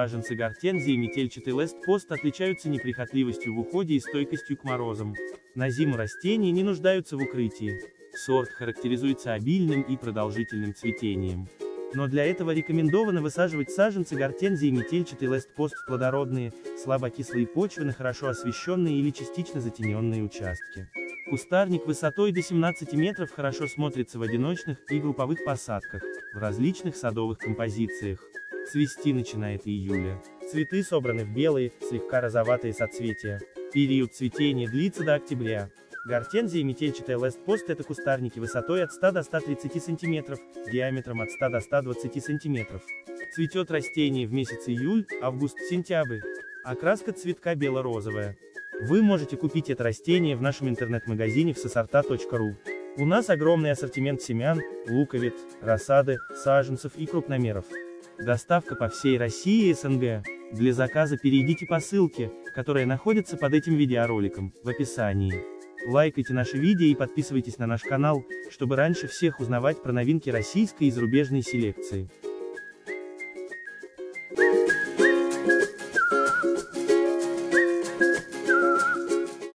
Саженцы гортензии метельчатый лест-пост отличаются неприхотливостью в уходе и стойкостью к морозам. На зиму растения не нуждаются в укрытии. Сорт характеризуется обильным и продолжительным цветением. Но для этого рекомендовано высаживать саженцы гортензии метельчатый лест-пост в плодородные, слабокислые почвы на хорошо освещенные или частично затененные участки. Кустарник высотой до 17 метров хорошо смотрится в одиночных и групповых посадках, в различных садовых композициях. Цвести начинает июля. Цветы собраны в белые, слегка розоватые соцветия. Период цветения длится до октября. Гортензия метельчатая лест-пост — это кустарники высотой от 100 до 130 см, диаметром от 100 до 120 см. Цветет растение в месяц июль, август-сентябрь. Окраска цветка бело-розовая. Вы можете купить это растение в нашем интернет-магазине вsassorta.ru. У нас огромный ассортимент семян, луковиц, рассады, саженцев и крупномеров. Доставка по всей России и СНГ. Для заказа перейдите по ссылке, которая находится под этим видеороликом, в описании. Лайкайте наши видео и подписывайтесь на наш канал, чтобы раньше всех узнавать про новинки российской и зарубежной селекции.